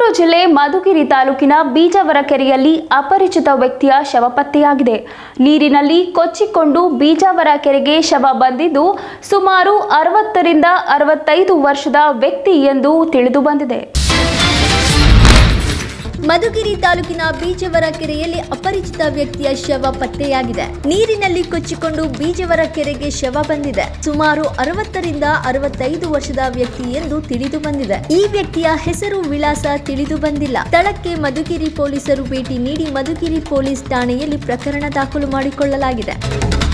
ಜಿಲ್ಲೆ ಮಧುಗಿರಿ ತಾಲೂಕಿನ ಬೀಜವರ ಕೆರೆಯಲ್ಲಿ ಅಪರಿಚಿತ ವ್ಯಕ್ತಿಯ ಶವ ಪತ್ತೆಯಾಗಿದೆ. ನೀರಿನಲ್ಲಿ ಕೊಚ್ಚಿಕೊಂಡು ಬೀಜವರ ಕೆರೆಗೆ ಶವ ಬಂದಿದ್ದು ಸುಮಾರು 60 ರಿಂದ 65 ವರ್ಷದ ವ್ಯಕ್ತಿ ಎಂದು ತಿಳಿದು ಬಂದಿದೆ. ಮಧುಗಿರಿ ತಾಲೂಕಿನ ಬೀಜವರ ಕೆರೆಯಲ್ಲಿ ಅಪರಿಚಿತ ವ್ಯಕ್ತಿಯ ಶವ ಪತ್ತೆಯಾಗಿದೆ. ನೀರಿನಲ್ಲಿ ಕೊಚ್ಚಿಕೊಂಡು ಬೀಜವರ ಕೆರೆಗೆ ಶವ ಬಂದಿದೆ. ಸುಮಾರು 60 ರಿಂದ 65 ವರ್ಷದ ವ್ಯಕ್ತಿ ಎಂದು ತಿಳಿದು ಬಂದಿದೆ. ಈ ವ್ಯಕ್ತಿಯ ಹೆಸರು ವಿಳಾಸ ತಿಳಿದು ಬಂದಿಲ್ಲ. ಸ್ಥಳಕ್ಕೆ ಮಧುಗಿರಿ ಪೊಲೀಸರು ಭೇಟಿ ನೀಡಿ ಮಧುಗಿರಿ ಪೊಲೀಸ್ ಠಾಣೆಯಲ್ಲಿ ಪ್ರಕರಣ ದಾಖಲು ಮಾಡಿಕೊಳ್ಳಲಾಗಿದೆ.